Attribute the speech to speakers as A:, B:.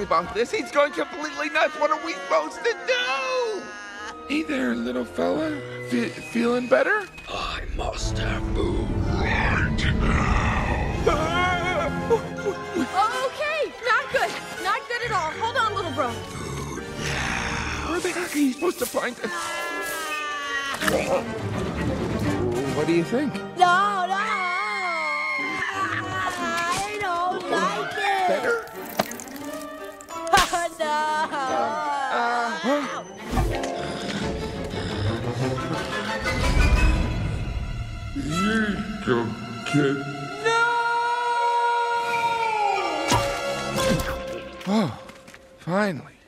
A: about this. He's going completely nuts. What are we supposed to do? Hey there, little fella. Feeling better?
B: I must have food right now.
C: Okay, not good. Not good at all. Hold on, little bro.
B: Food now.
A: Where the heck are you supposed to find us? What do you think?
D: No, no. I don't like it.
A: Better?
D: No.
B: Go kid.
A: Oh, finally.